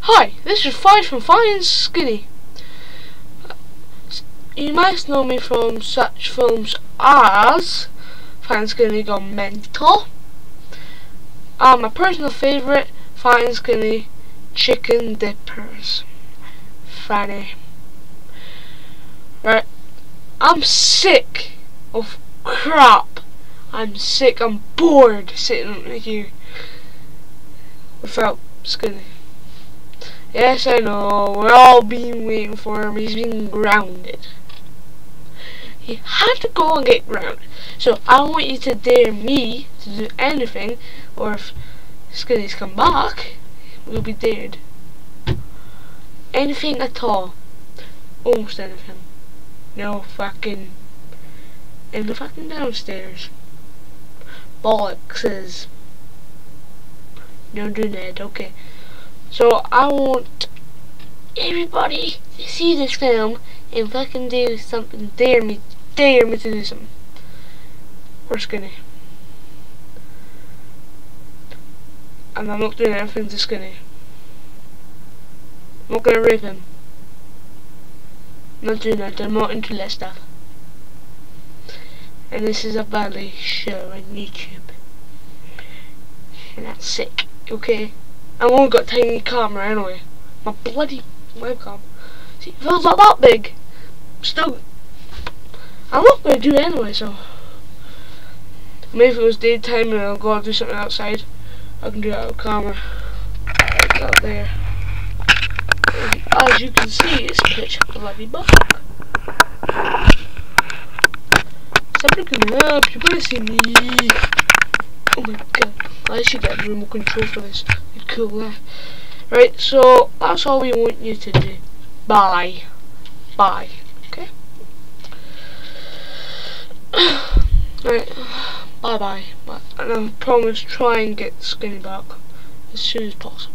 Hi, this is Fine from Fine and Skinny. You might know me from such films as Fine and Skinny Gone Mental, and my personal favourite, Fine and Skinny Chicken Dippers. Funny. Right, I'm sick of crap. I'm sick, I'm bored sitting here without Skinny. Yes, I know, we're all been waiting for him, he's been grounded. He had to go and get grounded. So I don't want you to dare me to do anything, or if Skinny's come back, we'll be dead. Anything at all. Almost anything. No fucking in the fucking downstairs. Bollockses. No do that, okay. So I want everybody to see this film and fucking do something. Dare me to do something. Or Skinny. And I'm not doing anything to Skinny. I'm not gonna rape him. I'm not doing that, I'm not into that stuff. And this is a ballet show on YouTube. And that's sick, okay? I've only got a tiny camera anyway. My bloody webcam. See, if it was not that big, still, I'm not going to do it anyway, so. Maybe if it was daytime and I'll go and do something outside, I can do it out of camera. Right out there. And as you can see, it's pitch bloody black. Stop looking up, you're going to see me. Oh my god, I should get the remote control for this. You're cool there. Right, so that's all we want you to do. Bye. Bye. Okay? Right. Bye bye. And I promise try and get Skinny back as soon as possible.